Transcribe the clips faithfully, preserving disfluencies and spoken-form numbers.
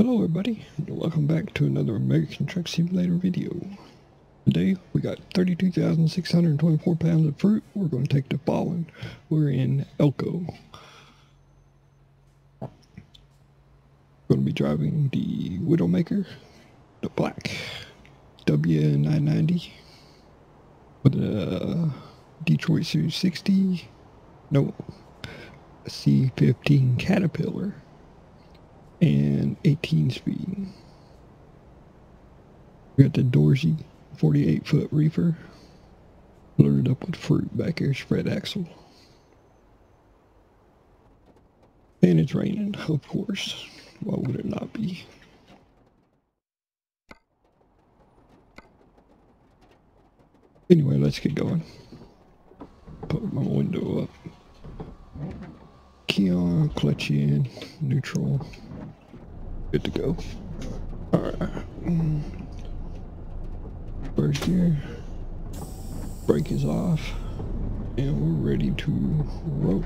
Hello everybody, and welcome back to another American Truck Simulator video. Today we got thirty-two thousand six hundred twenty-four pounds of fruit we're going to take to Fallen. We're in Elko. We're going to be driving the Widowmaker, the black W nine ninety with a Detroit Series sixty, no, a C fifteen Caterpillar and eighteen speed. We got the Dorsey forty-eight foot reefer loaded up with fruit. Back here, spread axle. And it's raining, of course. Why would it not be? Anyway, let's get going. Put my window up. Key on, clutch in, neutral. Good to go. Alright. First gear. Brake is off. And we're ready to roll.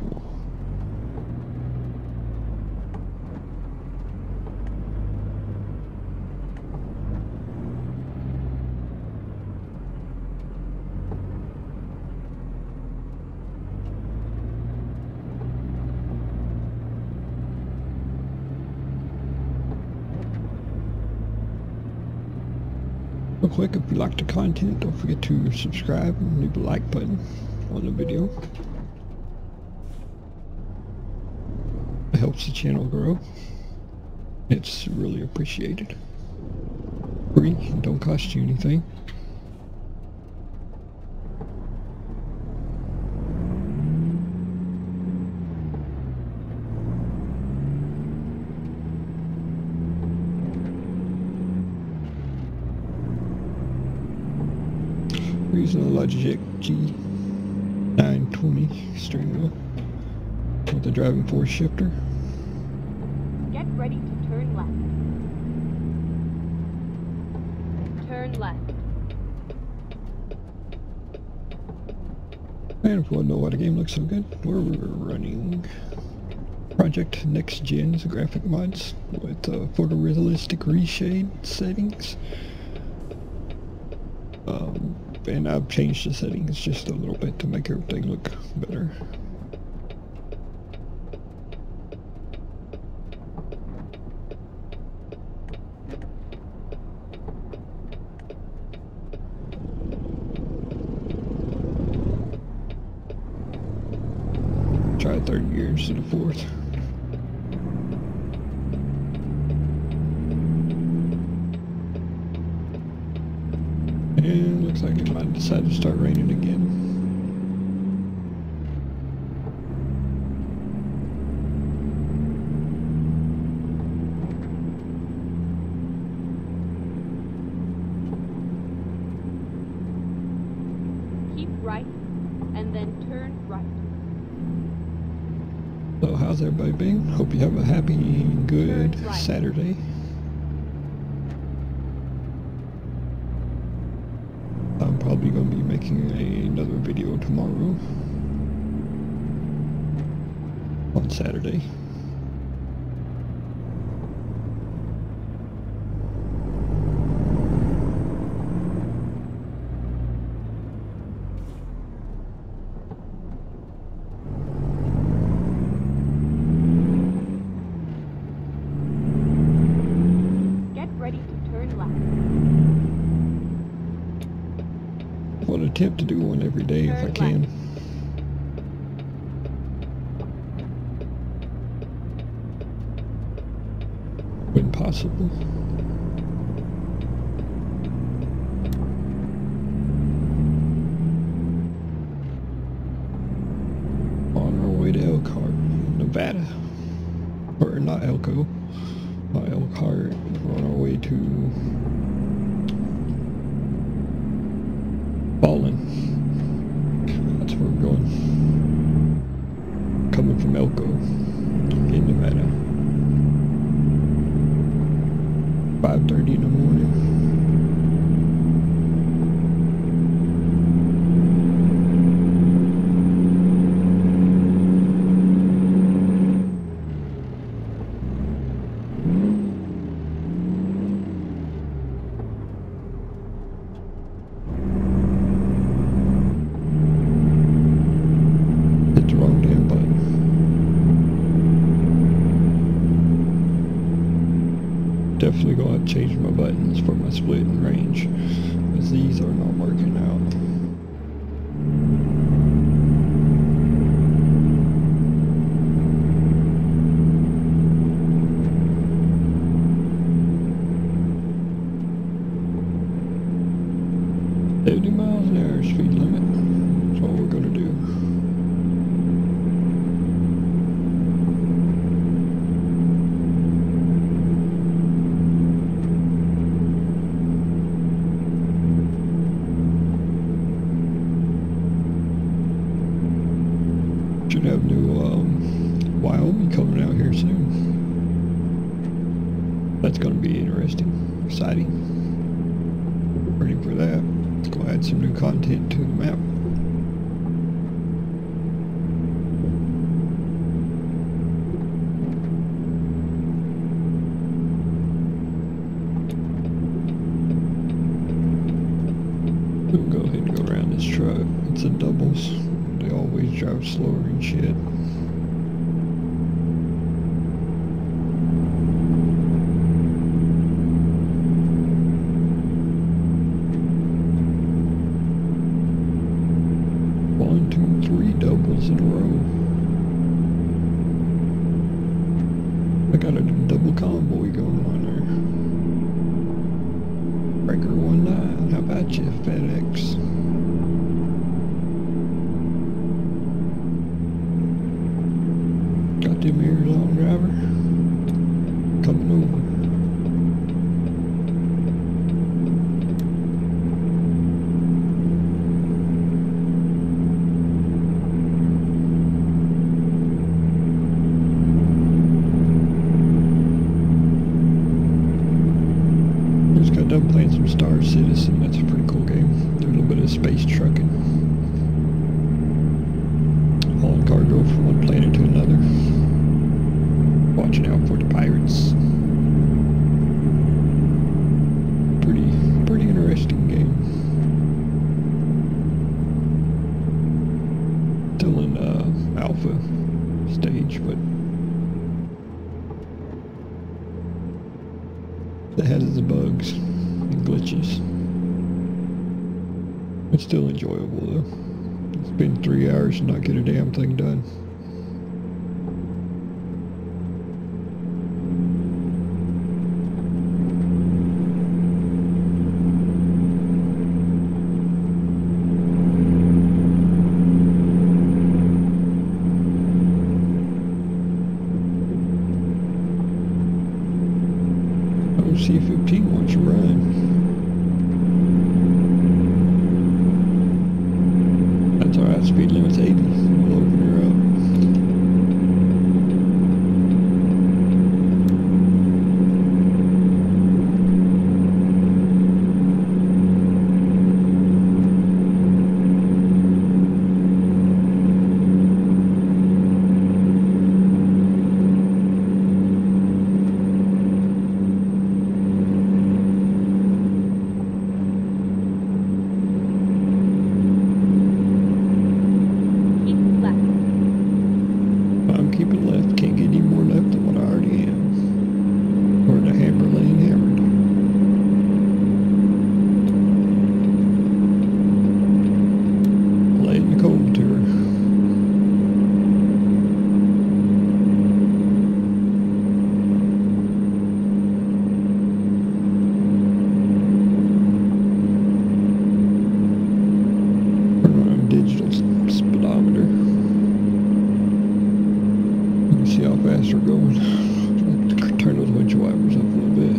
Real quick, if you like the content, don't forget to subscribe and leave a like button on the video. It helps the channel grow. It's really appreciated. Free and don't cost you anything. We're using a Logitech G nine twenty steering wheel with the driving force shifter. Get ready to turn left. Turn left. And if you want to know why the game looks so good, we're running Project Next Gen's graphic mods with uh, photorealistic reshade settings. Um, and I've changed the settings just a little bit to make everything look better. Try third gear instead of fourth. And looks like it might decide to start raining again. Keep right and then turn right. So how's everybody been? Hope you have a happy, good Right. Saturday. I'm probably going to be making a, another video tomorrow on Saturday. Get ready to turn left. I'll attempt to do one every day if I Turn can. left. When possible. On our way to Elkhart, Nevada. Or not Elko, not Elkhart. We're on our way to Fallen. That's where we're going. Coming from Elko in Nevada. five thirty in the morning. Definitely gonna have to change my buttons for my split and range, because these are not working out. seventy miles an hour speed limit. That's what we're gonna do. Should have new um, Wyoming coming out here soon. That's gonna be interesting, exciting. Ready for that. Let's go add some new content to the map. We'll go ahead and go around this truck. It's a doubles. They always drive slower and shit. One, two, three doubles in a row. I got a double convoy going on there. Breaker one nine, how about you, FedEx? Got them ears on, driver. Coming over. Just got done playing some Star Citizen. That's a pretty cool game. There's a little bit of space trucking. Hauling cargo from one planet to another. Watching out for the pirates. Pretty, pretty interesting game. Still in uh, alpha stage, but that has its bugs and glitches. It's still enjoyable though. It's been three hours and not get a damn thing done. C fifteen wants to run. That's alright, speed limit's eighty. We'll open her up. Keeping left, can't get any more left than what I already am. Or the hammer lane hammered. Laying the cold to her. We're on a digital speedometer. See how fast we're going. Turn those windshield wipers up a little bit.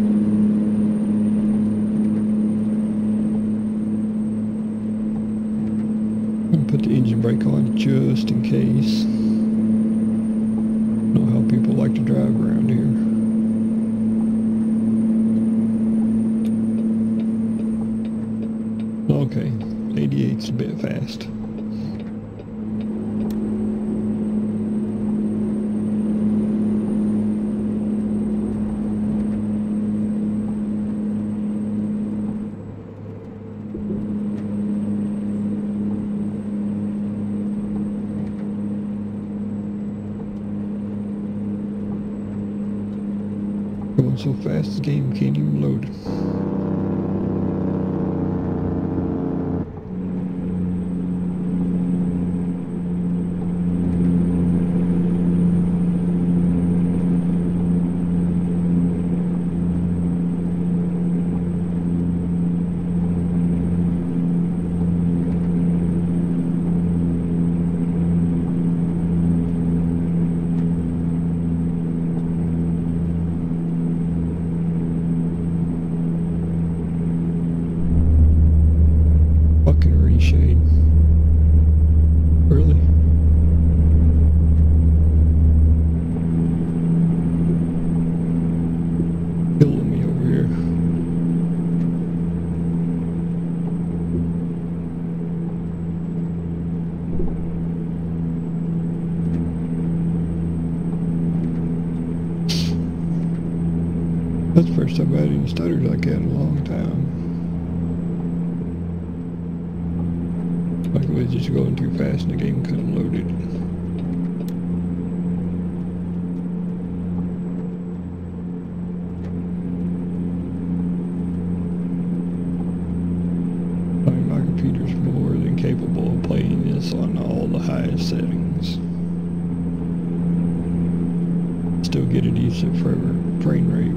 And put the engine brake on just in case. Know how people like to drive around here. Okay, eighty-eight's a bit fast. Going so fast the game can't even load. Fucking reshade. Really? Killing me over here. That's the first time I had any stutters like that in a long time. Like it was just going too fast and the game couldn't load it. I mean, my computer's more than capable of playing this on all the highest settings. Still get a decent frame rate.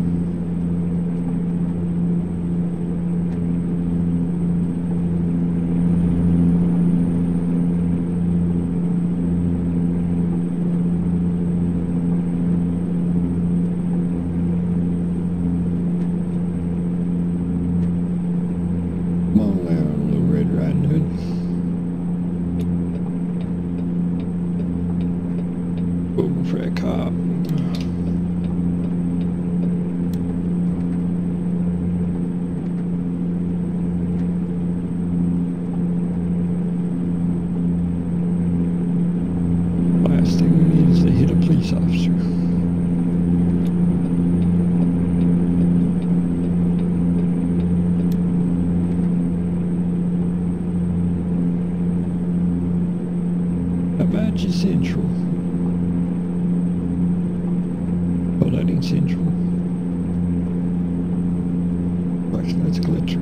Come on now, Little Red Riding Hood. Over for that cop. Last thing we need is to hit a police officer. Apache Central. Oh, that ain't Central. Actually, that's Glitcher.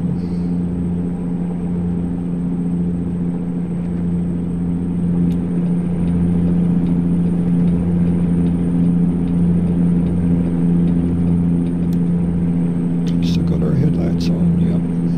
Still got our headlights on, yep.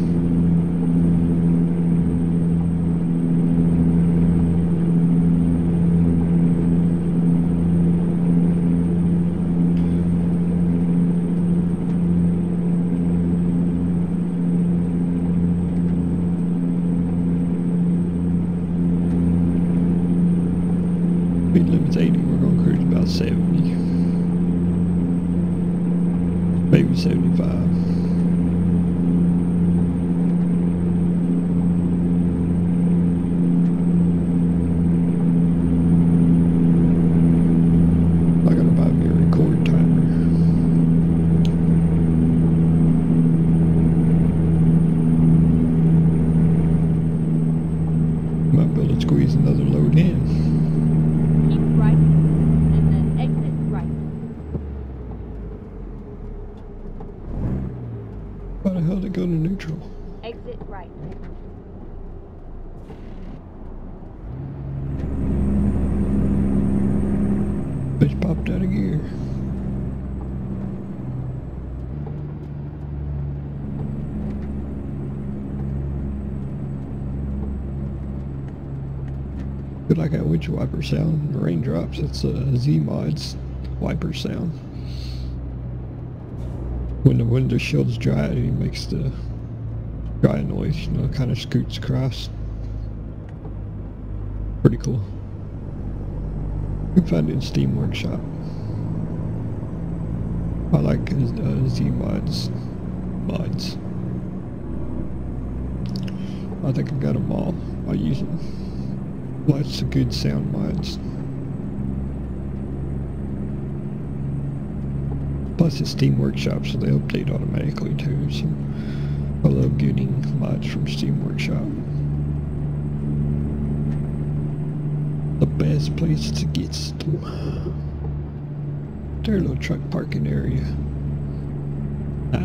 Speed limit's eighty, we're going to cruise about seventy. Maybe seventy-five. I gotta buy me a record timer. Might be able to squeeze another load in. Why the hell did it go to neutral? Exit right. Bitch popped out of gear. Feel like that windshield wiper sound. The raindrops, it's a Z-Mod's wiper sound. When the windowshield's dry, it makes the dry noise, you know, kind of scoots across. Pretty cool. You can find it in Steam Workshop. I like uh, Z-Mod's mods. I think I've got them all. I use them. Lots of good sound mods. Plus it's Steam Workshop, so they update automatically too, so I love getting mods from Steam Workshop. The best place to get them. Their little truck parking area.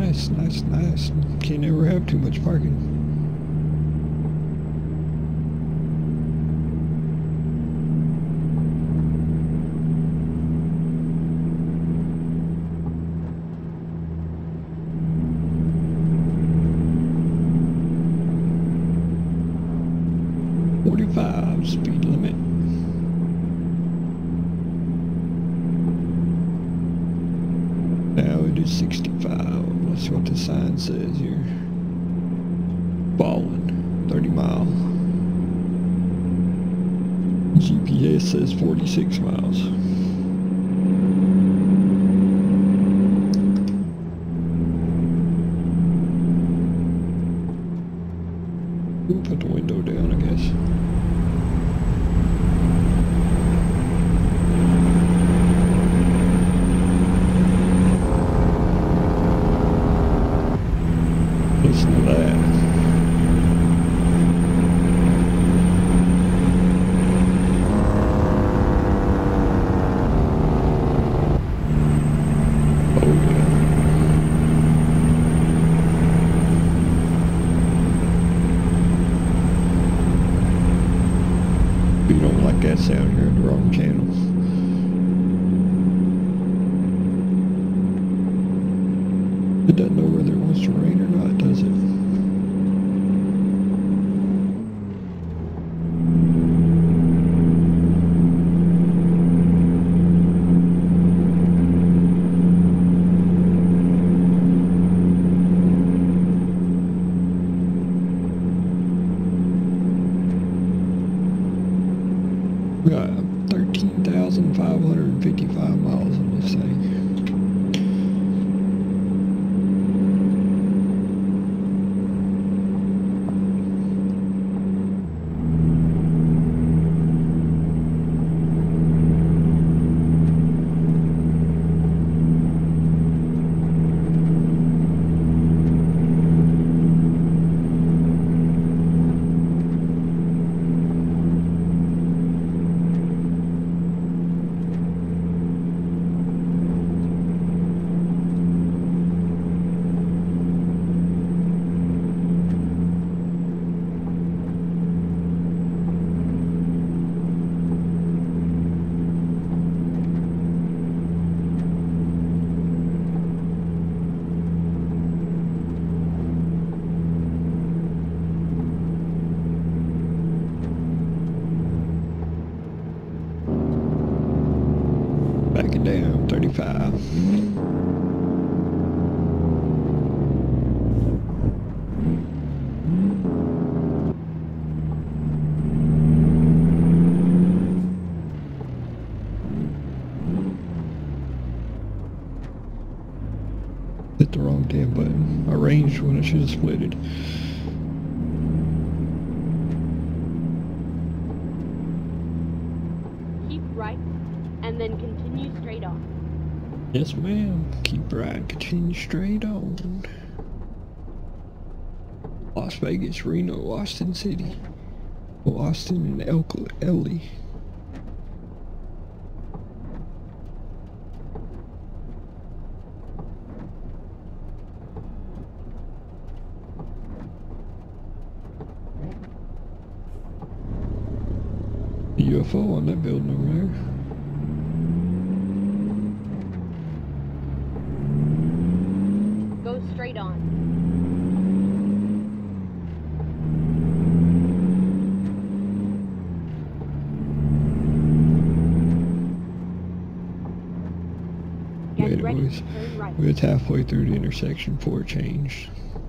Nice, nice, nice. Can't ever have too much parking. forty-five speed limit. Now it is sixty-five. Let's see what the sign says here. Falling, thirty mile. G P S says forty-six miles. We'll put the window down, I guess. Listen to that. If you don't like that sound, you're in the wrong channel. It doesn't know whether it wants to rain or not, does it? We got thirteen thousand five hundred fifty-five miles on this thing. Back it down, thirty-five. Hit the wrong damn button. I ranged when I should have splitted. Keep right, and then continue straight on. Yes, ma'am. Keep right, continue straight on. Las Vegas, Reno, Austin City. Well, Austin and Elk Ellie. U F O on that building over there. Go straight on. Get Wait, ready it was, to turn right. we was halfway through the intersection before it changed.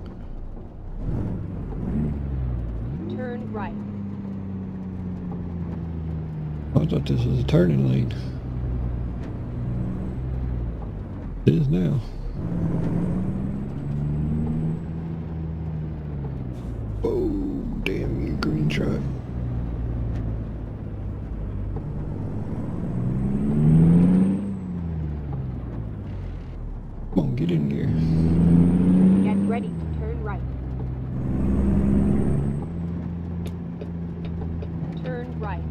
Turn right. I thought this was a turning lane. It is now. Oh, damn you, green truck. Come on, get in here. Get ready to turn right. Turn right.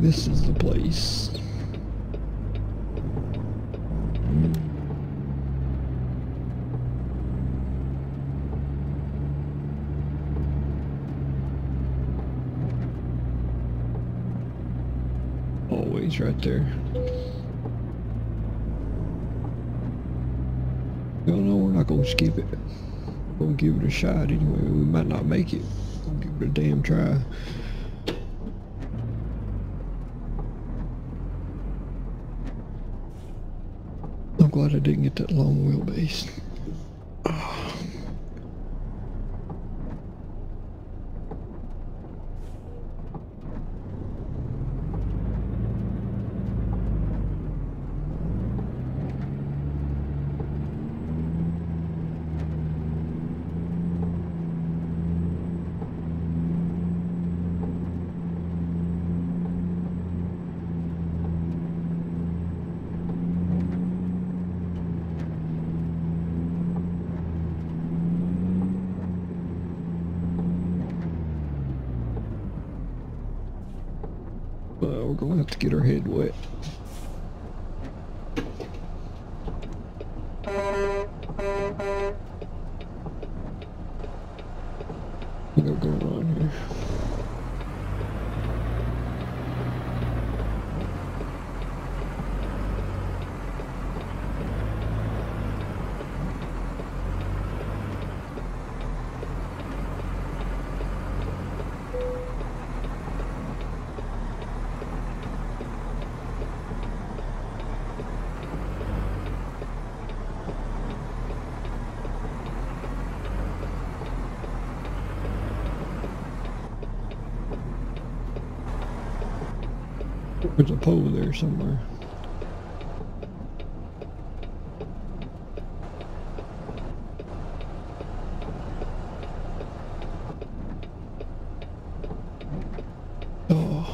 This is the place. Always right there. No, no, we're not gonna skip it. We're gonna give it a shot anyway. We might not make it. We'll give it a damn try. I'm glad I didn't get that long wheelbase. Uh, we're gonna have to get our head wet. We got going on here. There's a pole there somewhere. Oh.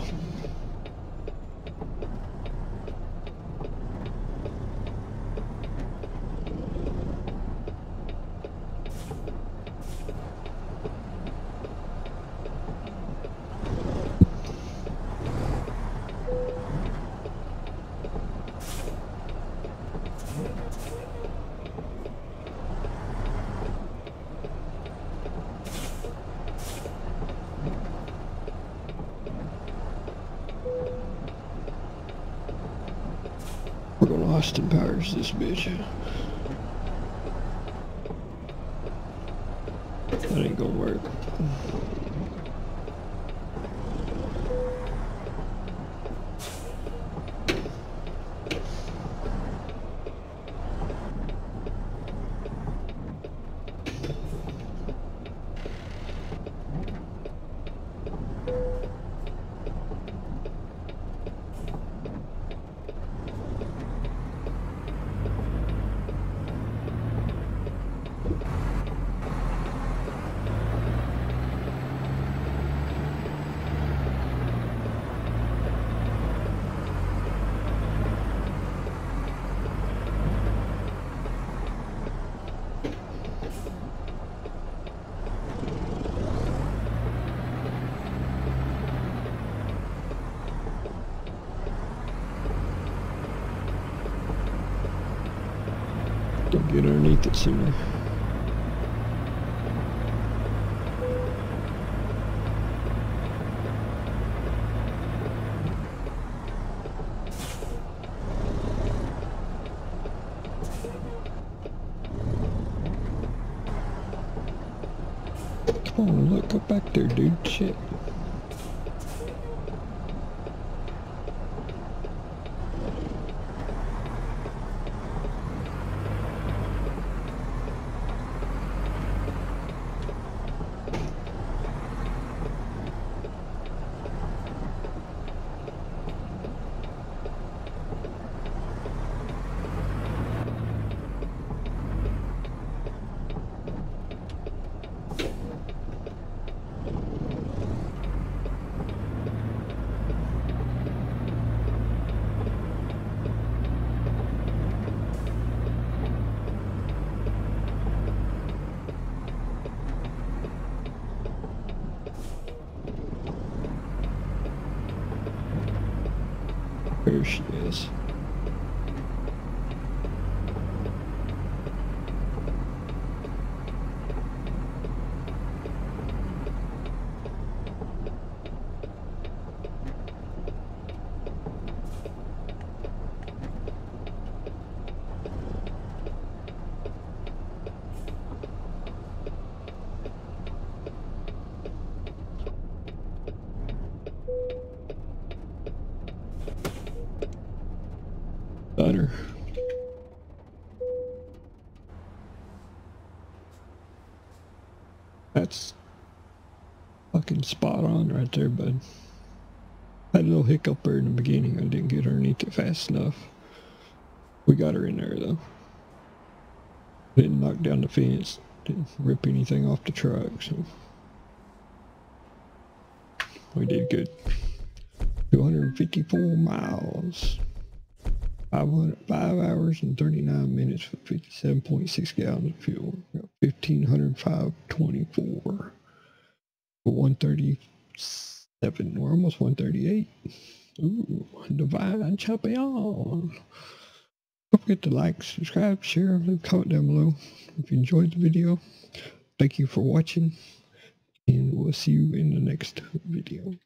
We're gonna Austin Powers this bitch. That ain't gonna work. Don't get underneath it sooner. Come on, look, go back there, dude. Shit. mess. Butter. That's fucking spot on right there, bud. Had a little hiccup there in the beginning. I didn't get underneath it fast enough. We got her in there though. Didn't knock down the fence. Didn't rip anything off the truck, so we did good. two hundred fifty-four miles. five hundred, five hours and thirty-nine minutes for fifty-seven point six gallons of fuel. fifteen hundred five twenty-four for one thirty-seven. We're almost one thirty-eight. Ooh, divine champion. Don't forget to like, subscribe, share, leave a comment down below if you enjoyed the video. Thank you for watching, and we'll see you in the next video.